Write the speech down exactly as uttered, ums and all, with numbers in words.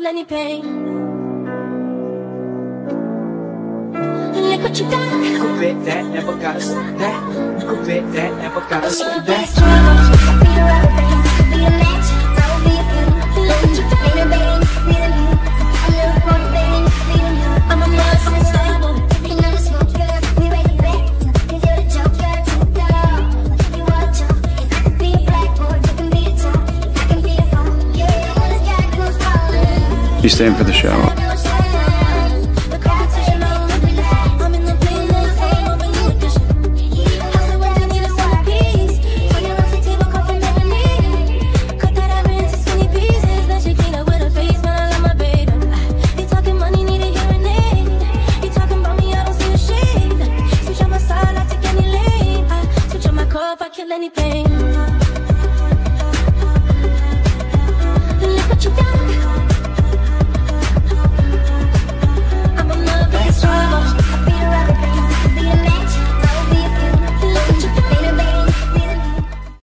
any pain. Look what you done. You could bet that, never got us that. You could bet that, never got us Be a that. be a rubber band, be a match, I will be a few. Look what you done. Be the bang, be the new. I'm never gonna bang, be the new. I'm a mess, I'm a stable. You know the smoke, girl. We raise it back, 'cause you're the joker to the dog. You are a joke, and I can be a blackboard, you can be a top, I can be a phone. Yeah, when the sky goes falling. You staying for the show?